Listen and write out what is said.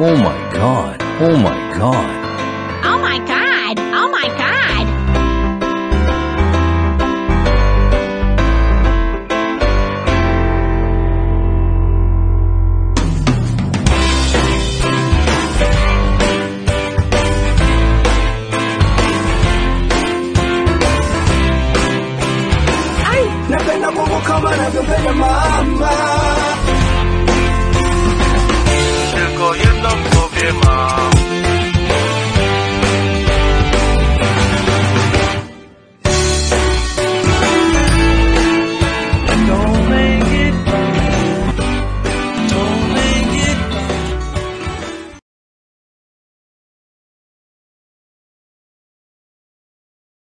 Oh my God. Oh my God. Oh my God. Oh my God. Napenda Mungu kama navyopenda mama. Tylko jedno powiem.